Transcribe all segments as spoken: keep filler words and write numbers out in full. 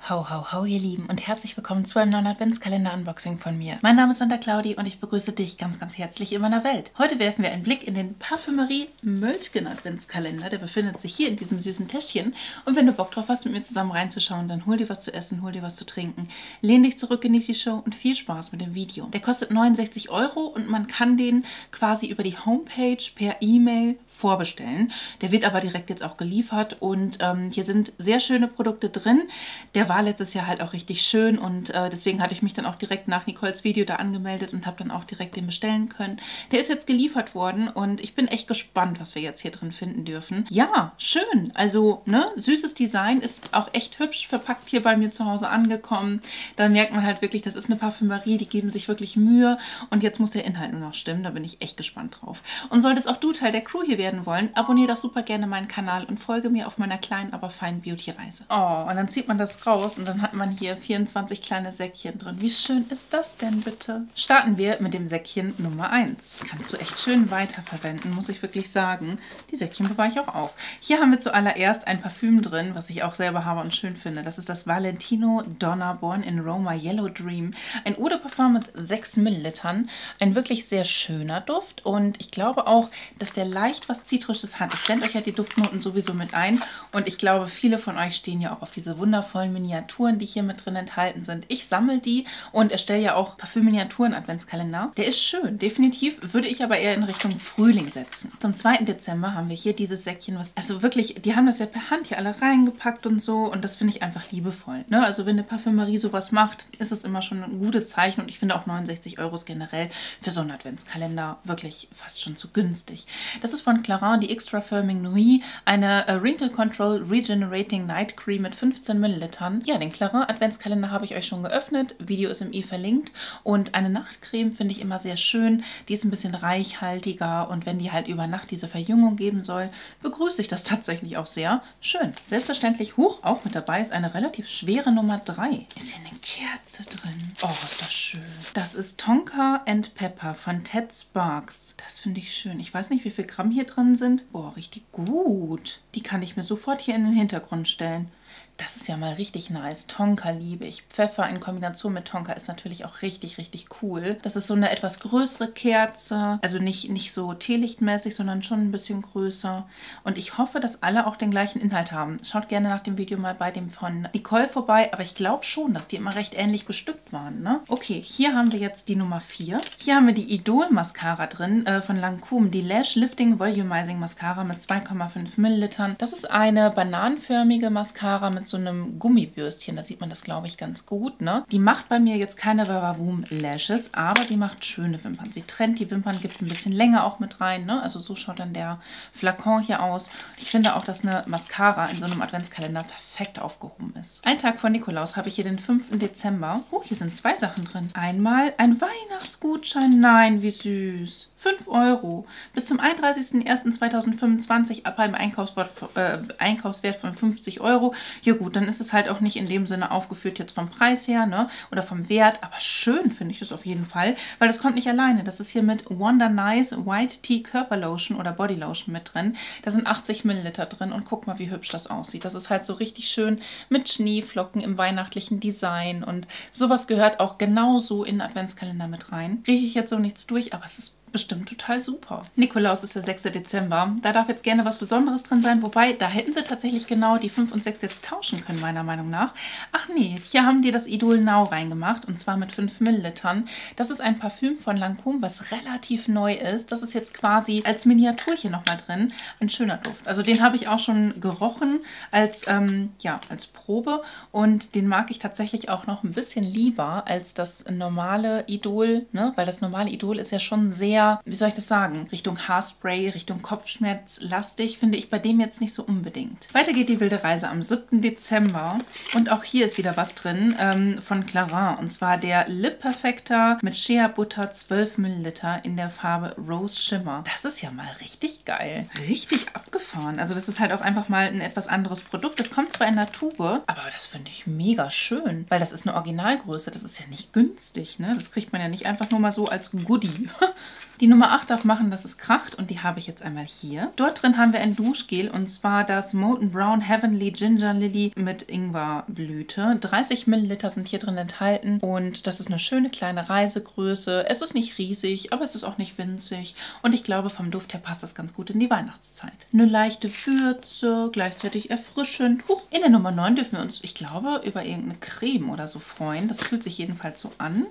Ho, ho, ho, ihr Lieben und herzlich willkommen zu einem neuen Adventskalender-Unboxing von mir. Mein Name ist Santa Claudi und ich begrüße dich ganz, ganz herzlich in meiner Welt. Heute werfen wir einen Blick in den Parfümerie Möltgen Adventskalender. Der befindet sich hier in diesem süßen Täschchen. Und wenn du Bock drauf hast, mit mir zusammen reinzuschauen, dann hol dir was zu essen, hol dir was zu trinken. Lehn dich zurück, genieß die Show und viel Spaß mit dem Video. Der kostet neunundsechzig Euro und man kann den quasi über die Homepage per E-Mail vorbestellen. Der wird aber direkt jetzt auch geliefert und ähm, hier sind sehr schöne Produkte drin. Der war letztes Jahr halt auch richtig schön und äh, deswegen hatte ich mich dann auch direkt nach Nicoles Video da angemeldet und habe dann auch direkt den bestellen können. Der ist jetzt geliefert worden und ich bin echt gespannt, was wir jetzt hier drin finden dürfen. Ja, schön. Also, ne, süßes Design, ist auch echt hübsch verpackt hier bei mir zu Hause angekommen. Da merkt man halt wirklich, das ist eine Parfümerie, die geben sich wirklich Mühe und jetzt muss der Inhalt nur noch stimmen. Da bin ich echt gespannt drauf. Und solltest auch du Teil der Crew hier werden wollen, abonniere doch super gerne meinen Kanal und folge mir auf meiner kleinen, aber feinen Beauty-Reise. Oh, und dann zieht man das raus und dann hat man hier vierundzwanzig kleine Säckchen drin. Wie schön ist das denn bitte? Starten wir mit dem Säckchen Nummer eins. Kannst du echt schön weiterverwenden, muss ich wirklich sagen. Die Säckchen bewahre ich auch auf. Hier haben wir zuallererst ein Parfüm drin, was ich auch selber habe und schön finde. Das ist das Valentino Donna Born in Roma Yellow Dream. Ein Eau de Parfum mit sechs Millilitern. Ein wirklich sehr schöner Duft und ich glaube auch, dass der leicht was Zitrisches hat. Ich blende euch ja die Duftnoten sowieso mit ein und ich glaube, viele von euch stehen ja auch auf diese wundervollen Miniaturen, die hier mit drin enthalten sind. Ich sammle die und erstelle ja auch Parfüm-Miniaturen-Adventskalender. Der ist schön, definitiv, würde ich aber eher in Richtung Frühling setzen. Zum zweiten Dezember haben wir hier dieses Säckchen, was, also wirklich, die haben das ja per Hand hier alle reingepackt und so und das finde ich einfach liebevoll. Ne? Also wenn eine Parfümerie sowas macht, ist es immer schon ein gutes Zeichen und ich finde auch neunundsechzig Euro ist generell für so einen Adventskalender wirklich fast schon zu günstig. Das ist von Clarins die Extra Firming Nuit, eine äh, Wrinkle Control Regenerating Night Cream mit fünfzehn Millilitern. Ja, den Clarins Adventskalender habe ich euch schon geöffnet. Video ist im i verlinkt. Und eine Nachtcreme finde ich immer sehr schön. Die ist ein bisschen reichhaltiger und wenn die halt über Nacht diese Verjüngung geben soll, begrüße ich das tatsächlich auch sehr. Schön. Selbstverständlich, hoch, auch mit dabei ist eine relativ schwere Nummer drei. Ist hier eine Kerze drin? Oh, ist das schön. Das ist Tonka and Pepper von Ted Sparks. Das finde ich schön. Ich weiß nicht, wie viel Gramm hier drin sind. Boah, richtig gut. Die kann ich mir sofort hier in den Hintergrund stellen. Das ist ja mal richtig nice. Tonka liebe ich. Pfeffer in Kombination mit Tonka ist natürlich auch richtig, richtig cool. Das ist so eine etwas größere Kerze. Also nicht, nicht so teelichtmäßig, sondern schon ein bisschen größer. Und ich hoffe, dass alle auch den gleichen Inhalt haben. Schaut gerne nach dem Video mal bei dem von Nicole vorbei. Aber ich glaube schon, dass die immer recht ähnlich bestückt waren. Ne? Okay, hier haben wir jetzt die Nummer vier. Hier haben wir die Idol Mascara drin äh, von Lancôme. Die Lash Lifting Volumizing Mascara mit zwei Komma fünf Millilitern. Das ist eine bananenförmige Mascara mit so einem Gummibürstchen, da sieht man das, glaube ich, ganz gut, ne? Die macht bei mir jetzt keine Wavavoom Lashes, aber sie macht schöne Wimpern. Sie trennt die Wimpern, gibt ein bisschen Länge auch mit rein, ne? Also so schaut dann der Flakon hier aus. Ich finde auch, dass eine Mascara in so einem Adventskalender perfekt aufgehoben ist. Ein Tag vor Nikolaus habe ich hier den fünften Dezember. Oh, hier sind zwei Sachen drin. Einmal ein Weihnachtsgutschein. Nein, wie süß. fünf Euro. Bis zum einunddreißigsten ersten zweitausendfünfundzwanzig ab einem Einkaufswert, äh, Einkaufswert von fünfzig Euro. Ja gut, dann ist es halt auch nicht in dem Sinne aufgeführt jetzt vom Preis her, ne? Oder vom Wert. Aber schön finde ich das auf jeden Fall, weil das kommt nicht alleine. Das ist hier mit Wonder Nice White Tea Körperlotion oder Body Lotion mit drin. Da sind achtzig Milliliter drin und guck mal, wie hübsch das aussieht. Das ist halt so richtig schön mit Schneeflocken im weihnachtlichen Design und sowas gehört auch genauso in den Adventskalender mit rein. Rieche ich jetzt so nichts durch, aber es ist bestimmt total super. Nikolaus ist der sechste Dezember. Da darf jetzt gerne was Besonderes drin sein, wobei, da hätten sie tatsächlich genau die fünf und sechs jetzt tauschen können, meiner Meinung nach. Ach nee, hier haben die das Idol Now reingemacht und zwar mit fünf Millilitern. Das ist ein Parfüm von Lancôme, was relativ neu ist. Das ist jetzt quasi als Miniaturchen nochmal drin. Ein schöner Duft. Also den habe ich auch schon gerochen als, ähm, ja, als Probe und den mag ich tatsächlich auch noch ein bisschen lieber als das normale Idol, ne? Weil das normale Idol ist ja schon sehr, wie soll ich das sagen, Richtung Haarspray, Richtung Kopfschmerz lastig, finde ich bei dem jetzt nicht so unbedingt. Weiter geht die wilde Reise am siebten Dezember und auch hier ist wieder was drin ähm, von Clarins und zwar der Lip Perfector mit Shea Butter zwölf Milliliter in der Farbe Rose Shimmer. Das ist ja mal richtig geil. Richtig abgefahren. Also das ist halt auch einfach mal ein etwas anderes Produkt. Das kommt zwar in der Tube, aber das finde ich mega schön, weil das ist eine Originalgröße. Das ist ja nicht günstig, ne? Das kriegt man ja nicht einfach nur mal so als Goodie. Die Nummer acht darf machen, dass es kracht und die habe ich jetzt einmal hier. Dort drin haben wir ein Duschgel und zwar das Molten Brown Heavenly Ginger Lily mit Ingwerblüte. dreißig Milliliter sind hier drin enthalten und das ist eine schöne kleine Reisegröße. Es ist nicht riesig, aber es ist auch nicht winzig und ich glaube, vom Duft her passt das ganz gut in die Weihnachtszeit. Eine leichte Würze, gleichzeitig erfrischend. Huch. In der Nummer neun dürfen wir uns, ich glaube, über irgendeine Creme oder so freuen. Das fühlt sich jedenfalls so an.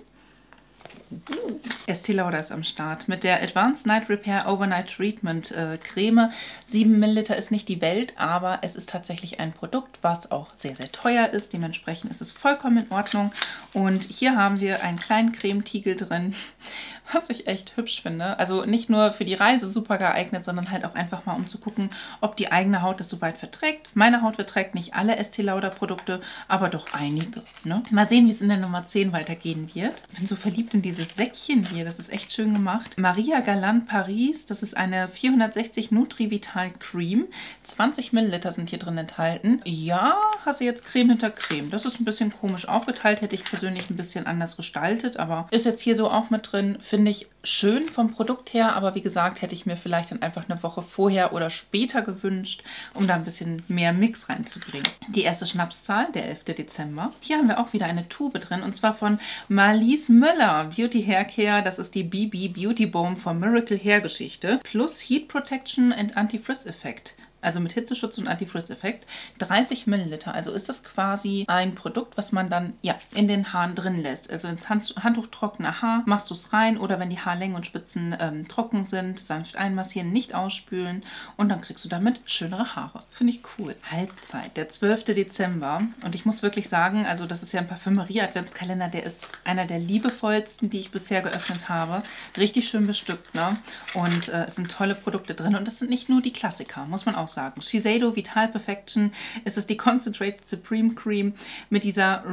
Estée Lauder ist am Start mit der Advanced Night Repair Overnight Treatment äh, Creme. sieben Milliliter ist nicht die Welt, aber es ist tatsächlich ein Produkt, was auch sehr, sehr teuer ist. Dementsprechend ist es vollkommen in Ordnung. Und hier haben wir einen kleinen Cremetiegel drin, was ich echt hübsch finde. Also nicht nur für die Reise super geeignet, sondern halt auch einfach mal, um zu gucken, ob die eigene Haut das soweit verträgt. Meine Haut verträgt nicht alle Estée Lauder Produkte, aber doch einige. Ne? Mal sehen, wie es in der Nummer zehn weitergehen wird. Ich bin so verliebt in dieses Säckchen hier, das ist echt schön gemacht. Maria Galante Paris, das ist eine vierhundertsechzig Nutri-Vital Cream. zwanzig Milliliter sind hier drin enthalten. Ja, hast du jetzt Creme hinter Creme. Das ist ein bisschen komisch aufgeteilt, hätte ich persönlich ein bisschen anders gestaltet, aber ist jetzt hier so auch mit drin. Finde ich schön vom Produkt her, aber wie gesagt, hätte ich mir vielleicht dann einfach eine Woche vorher oder später gewünscht, um da ein bisschen mehr Mix reinzubringen. Die erste Schnapszahl, der elfte Dezember. Hier haben wir auch wieder eine Tube drin und zwar von Marlies Müller Beauty Hair Care. Das ist die B B Beauty Balm von Miracle Hair Geschichte plus Heat Protection and Anti-Frizz-Effekt. Also mit Hitzeschutz und Anti-Frizz-Effekt. dreißig Milliliter. Also ist das quasi ein Produkt, was man dann ja in den Haaren drin lässt. Also ins Hand Handtuch trockene Haar machst du es rein oder wenn die Haarlängen und Spitzen ähm, trocken sind, sanft einmassieren, nicht ausspülen und dann kriegst du damit schönere Haare. Finde ich cool. Halbzeit, der zwölfte Dezember. Und ich muss wirklich sagen, also das ist ja ein Parfümerie-Adventskalender, der ist einer der liebevollsten, die ich bisher geöffnet habe. Richtig schön bestückt, ne? Und äh, es sind tolle Produkte drin und das sind nicht nur die Klassiker, muss man auch sagen. Shiseido Vital Perfection ist es die Concentrated Supreme Cream mit dieser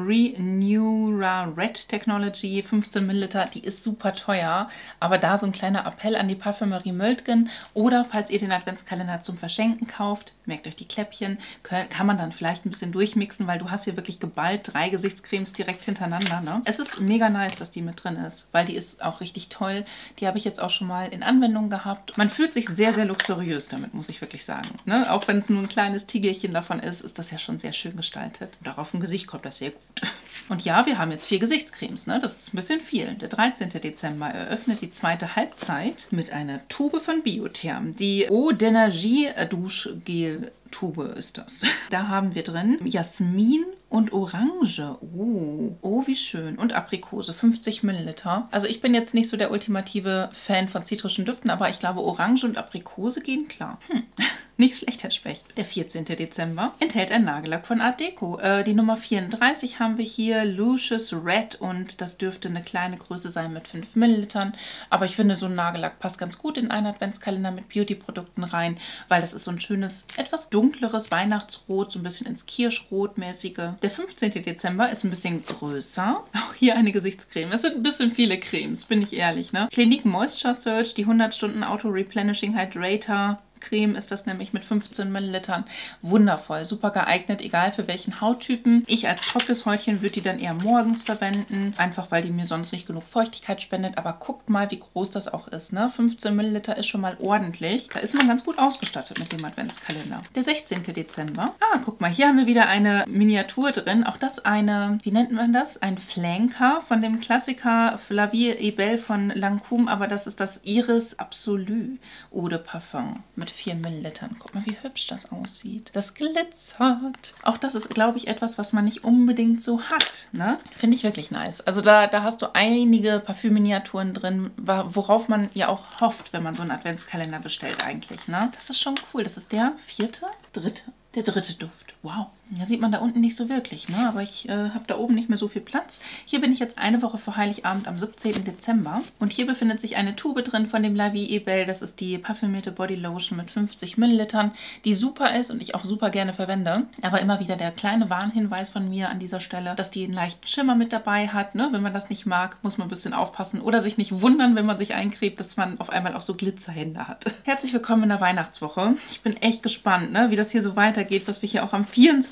Reneura Red Technology, fünfzehn Milliliter. Die ist super teuer, aber da so ein kleiner Appell an die Parfümerie Möltgen oder falls ihr den Adventskalender zum Verschenken kauft, merkt euch die Kläppchen, kann man dann vielleicht ein bisschen durchmixen, weil du hast hier wirklich geballt drei Gesichtscremes direkt hintereinander. Ne? Es ist mega nice, dass die mit drin ist, weil die ist auch richtig toll. Die habe ich jetzt auch schon mal in Anwendung gehabt. Man fühlt sich sehr, sehr luxuriös damit, muss ich wirklich sagen. Ne? Auch wenn es nur ein kleines Tigelchen davon ist, ist das ja schon sehr schön gestaltet. Und auch auf dem Gesicht kommt das sehr gut. Und ja, wir haben jetzt vier Gesichtscremes. Ne? Das ist ein bisschen viel. Der dreizehnte Dezember eröffnet die zweite Halbzeit mit einer Tube von Biotherm. Die Eau d'Energie Duschgel Tube ist das. Da haben wir drin Jasmin und Orange. Oh, oh, wie schön. Und Aprikose, fünfzig Milliliter. Also ich bin jetzt nicht so der ultimative Fan von zitrischen Düften, aber ich glaube, Orange und Aprikose gehen klar. Hm. Nicht schlecht, Herr Specht. Der vierzehnte Dezember enthält ein Nagellack von Art Deco. Äh, die Nummer vierunddreißig haben wir hier, Lucious Red, und das dürfte eine kleine Größe sein mit fünf Millilitern. Aber ich finde, so ein Nagellack passt ganz gut in einen Adventskalender mit Beauty-Produkten rein, weil das ist so ein schönes, etwas dunkleres Weihnachtsrot, so ein bisschen ins Kirschrot-mäßige. Der fünfzehnte Dezember ist ein bisschen größer. Auch hier eine Gesichtscreme. Es sind ein bisschen viele Cremes, bin ich ehrlich. Ne? Clinique Moisture Surge, die hundert Stunden Auto-Replenishing Hydrator Creme ist das nämlich mit fünfzehn Millilitern. Wundervoll, super geeignet, egal für welchen Hauttypen. Ich als trockenes Häutchen würde die dann eher morgens verwenden, einfach weil die mir sonst nicht genug Feuchtigkeit spendet. Aber guckt mal, wie groß das auch ist. Ne? fünfzehn Milliliter ist schon mal ordentlich. Da ist man ganz gut ausgestattet mit dem Adventskalender. Der sechzehnte Dezember. Ah, guck mal, hier haben wir wieder eine Miniatur drin. Auch das eine, wie nennt man das? Ein Flanker von dem Klassiker Flavie et Belle von Lancôme. Aber das ist das Iris Absolu Eau de Parfum mit vier Millilitern. Guck mal, wie hübsch das aussieht. Das glitzert. Auch das ist, glaube ich, etwas, was man nicht unbedingt so hat. Ne? Finde ich wirklich nice. Also da, da hast du einige Parfümminiaturen drin, worauf man ja auch hofft, wenn man so einen Adventskalender bestellt eigentlich. Ne? Das ist schon cool. Das ist der vierte, dritte. Der dritte Duft. Wow. Da sieht man da unten nicht so wirklich, ne? Aber ich äh, habe da oben nicht mehr so viel Platz. Hier bin ich jetzt eine Woche vor Heiligabend am siebzehnten Dezember. Und hier befindet sich eine Tube drin von dem La Vie est Belle. Das ist die parfümierte Body Lotion mit fünfzig Millilitern, die super ist und ich auch super gerne verwende. Aber immer wieder der kleine Warnhinweis von mir an dieser Stelle, dass die einen leichten Schimmer mit dabei hat. Ne? Wenn man das nicht mag, muss man ein bisschen aufpassen oder sich nicht wundern, wenn man sich eincremt, dass man auf einmal auch so Glitzerhände hat. Herzlich willkommen in der Weihnachtswoche. Ich bin echt gespannt, ne? Wie das hier so weitergeht, was wir hier auch am vierundzwanzigsten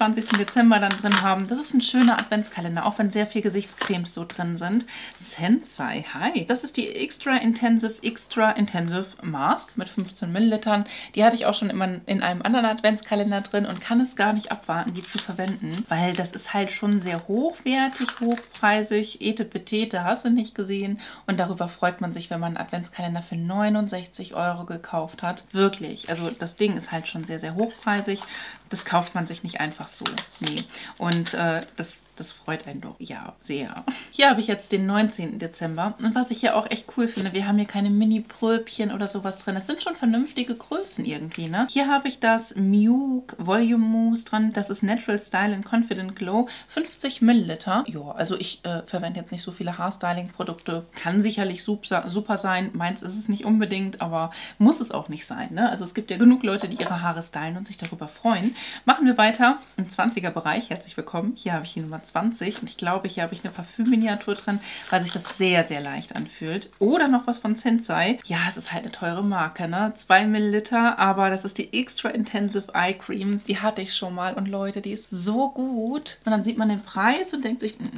einundzwanzigsten Dezember dann drin haben. Das ist ein schöner Adventskalender, auch wenn sehr viel Gesichtscremes so drin sind. Sensai, hi. Das ist die Extra Intensive Extra Intensive Mask mit fünfzehn Millilitern. Die hatte ich auch schon immer in einem anderen Adventskalender drin und kann es gar nicht abwarten, die zu verwenden, weil das ist halt schon sehr hochwertig, hochpreisig, etepetete, hast du nicht gesehen. Und darüber freut man sich, wenn man einen Adventskalender für neunundsechzig Euro gekauft hat. Wirklich, also das Ding ist halt schon sehr, sehr hochpreisig. Das kauft man sich nicht einfach so. Nee. Und äh, das, das freut einen doch, ja, sehr. Hier habe ich jetzt den neunzehnten Dezember. Und was ich hier auch echt cool finde, wir haben hier keine Mini-Pröbchen oder sowas drin. Es sind schon vernünftige Größen irgendwie, ne? Hier habe ich das Muke Volume Mousse dran. Das ist Natural Style and Confident Glow. fünfzig Milliliter. Ja, also ich äh, verwende jetzt nicht so viele Haarstyling-Produkte. Kann sicherlich super, super sein. Meins ist es nicht unbedingt, aber muss es auch nicht sein, ne? Also es gibt ja genug Leute, die ihre Haare stylen und sich darüber freuen. Machen wir weiter im zwanziger-Bereich. Herzlich willkommen. Hier habe ich die Nummer zwanzig. Und ich glaube, hier habe ich eine Parfümminiatur drin, weil sich das sehr, sehr leicht anfühlt. Oder noch was von Sensai. Ja, es ist halt eine teure Marke, ne? zwei Milliliter, aber das ist die Extra Intensive Eye Cream. Die hatte ich schon mal. Und Leute, die ist so gut. Und dann sieht man den Preis und denkt sich,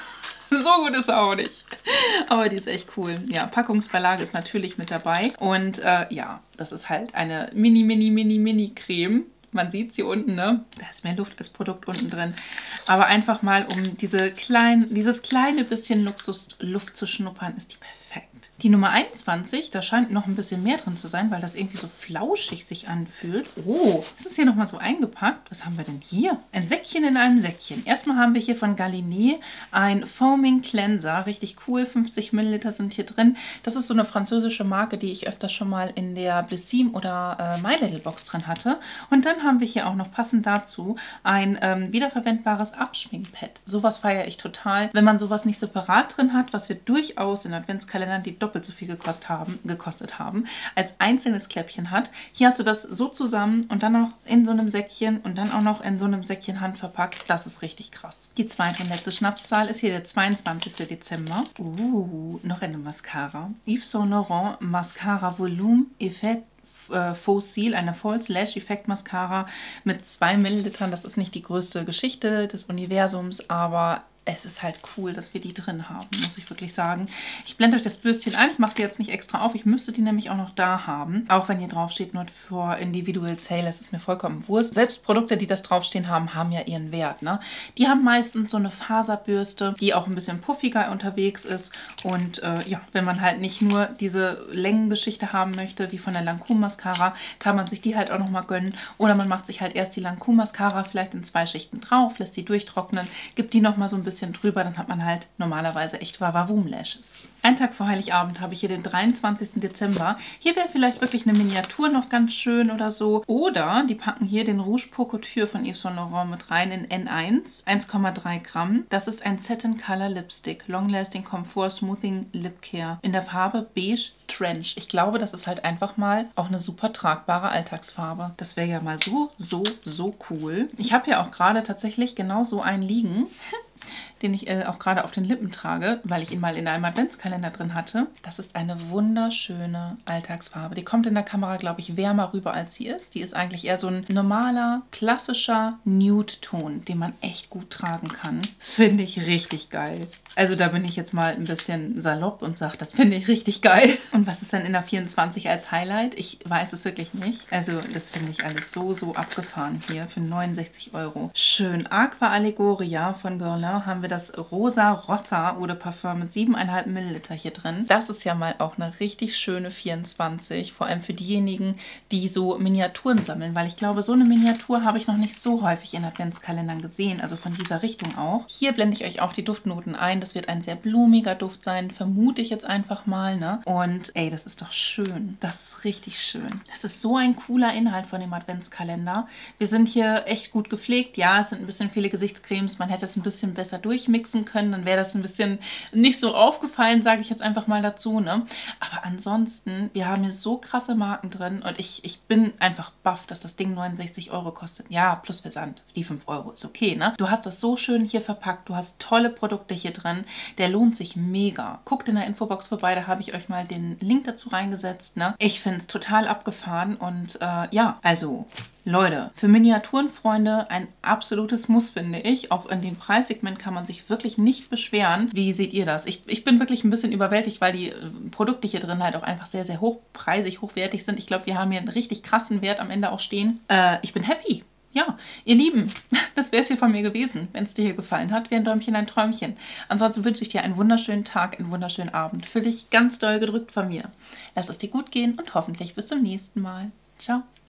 so gut ist er auch nicht. Aber die ist echt cool. Ja, Packungsbeilage ist natürlich mit dabei. Und äh, ja, das ist halt eine Mini, Mini, Mini, Mini-Creme. Man sieht sie unten, ne? Da ist mehr Luft als Produkt unten drin. Aber einfach mal, um diese klein, dieses kleine bisschen Luxusluft zu schnuppern, ist die perfekt. Die Nummer einundzwanzig, da scheint noch ein bisschen mehr drin zu sein, weil das irgendwie so flauschig sich anfühlt. Oh, das ist hier nochmal so eingepackt. Was haben wir denn hier? Ein Säckchen in einem Säckchen. Erstmal haben wir hier von Galiné ein Foaming Cleanser. Richtig cool, fünfzig Milliliter sind hier drin. Das ist so eine französische Marke, die ich öfters schon mal in der Blissim oder äh, My Little Box drin hatte. Und dann haben wir hier auch noch passend dazu ein ähm, wiederverwendbares Abschminkpad. Sowas feiere ich total. Wenn man sowas nicht separat drin hat, was wir durchaus in Adventskalendern, die doppelt so viel gekostet haben, gekostet haben, als einzelnes Kläppchen hat. Hier hast du das so zusammen und dann noch in so einem Säckchen und dann auch noch in so einem Säckchen handverpackt. Das ist richtig krass. Die zweite und letzte Schnapszahl ist hier der zweiundzwanzigste Dezember. Uh, noch eine Mascara. Yves Saint Laurent Mascara Volume Effekt Fossil, eine False Lash Effect Mascara mit zwei Millilitern. Das ist nicht die größte Geschichte des Universums, aber es ist halt cool, dass wir die drin haben, muss ich wirklich sagen. Ich blende euch das Bürstchen ein. Ich mache sie jetzt nicht extra auf. Ich müsste die nämlich auch noch da haben. Auch wenn hier drauf steht, not for individual sale. Das ist mir vollkommen wurscht. Selbst Produkte, die das draufstehen haben, haben ja ihren Wert, ne? Die haben meistens so eine Faserbürste, die auch ein bisschen puffiger unterwegs ist. Und äh, ja, wenn man halt nicht nur diese Längengeschichte haben möchte, wie von der Lancôme Mascara, kann man sich die halt auch nochmal gönnen. Oder man macht sich halt erst die Lancôme Mascara vielleicht in zwei Schichten drauf, lässt die durchtrocknen, gibt die nochmal so ein bisschen drüber, dann hat man halt normalerweise echt Wavavoom Lashes. Einen Tag vor Heiligabend habe ich hier den dreiundzwanzigsten Dezember. Hier wäre vielleicht wirklich eine Miniatur noch ganz schön oder so. Oder die packen hier den Rouge Pour Couture von Yves Saint Laurent mit rein in N eins. eins Komma drei Gramm. Das ist ein Satin Color Lipstick. Long Lasting Comfort Smoothing Lip Care. In der Farbe Beige Trench. Ich glaube, das ist halt einfach mal auch eine super tragbare Alltagsfarbe. Das wäre ja mal so, so, so cool. Ich habe ja auch gerade tatsächlich genau so einen liegen, den ich äh, auch gerade auf den Lippen trage, weil ich ihn mal in einem Adventskalender drin hatte. Das ist eine wunderschöne Alltagsfarbe. Die kommt in der Kamera, glaube ich, wärmer rüber, als sie ist. Die ist eigentlich eher so ein normaler, klassischer Nude-Ton, den man echt gut tragen kann. Finde ich richtig geil. Also da bin ich jetzt mal ein bisschen salopp und sage, das finde ich richtig geil. Und was ist dann in der vierundzwanzig als Highlight? Ich weiß es wirklich nicht. Also das finde ich alles so, so abgefahren hier für neunundsechzig Euro. Schön. Aqua Allegoria von Guerlain haben wir das Rosa Rossa Eau de Parfum mit sieben Komma fünf Milliliter hier drin. Das ist ja mal auch eine richtig schöne vierundzwanzig, vor allem für diejenigen, die so Miniaturen sammeln, weil ich glaube, so eine Miniatur habe ich noch nicht so häufig in Adventskalendern gesehen, also von dieser Richtung auch. Hier blende ich euch auch die Duftnoten ein. Das wird ein sehr blumiger Duft sein, vermute ich jetzt einfach mal, ne? Und ey, das ist doch schön. Das ist richtig schön. Das ist so ein cooler Inhalt von dem Adventskalender. Wir sind hier echt gut gepflegt. Ja, es sind ein bisschen viele Gesichtscremes. Man hätte es ein bisschen besser durchmixen können, dann wäre das ein bisschen nicht so aufgefallen, sage ich jetzt einfach mal dazu, ne? Aber ansonsten, wir haben hier so krasse Marken drin und ich, ich bin einfach baff, dass das Ding neunundsechzig Euro kostet. Ja, plus Versand. Die fünf Euro ist okay, ne? Du hast das so schön hier verpackt, du hast tolle Produkte hier drin. Der lohnt sich mega. Guckt in der Infobox vorbei, da habe ich euch mal den Link dazu reingesetzt, ne? Ich finde es total abgefahren und äh, ja, also Leute, für Miniaturenfreunde ein absolutes Muss, finde ich. Auch in dem Preissegment kann man sich wirklich nicht beschweren. Wie seht ihr das? Ich, ich bin wirklich ein bisschen überwältigt, weil die Produkte hier drin halt auch einfach sehr, sehr hochpreisig, hochwertig sind. Ich glaube, wir haben hier einen richtig krassen Wert am Ende auch stehen. Äh, ich bin happy. Ja, ihr Lieben, das wäre es hier von mir gewesen. Wenn es dir hier gefallen hat, wäre ein Däumchen ein Träumchen. Ansonsten wünsche ich dir einen wunderschönen Tag, einen wunderschönen Abend. Fühl dich ganz doll gedrückt von mir. Lass es dir gut gehen und hoffentlich bis zum nächsten Mal. Ciao.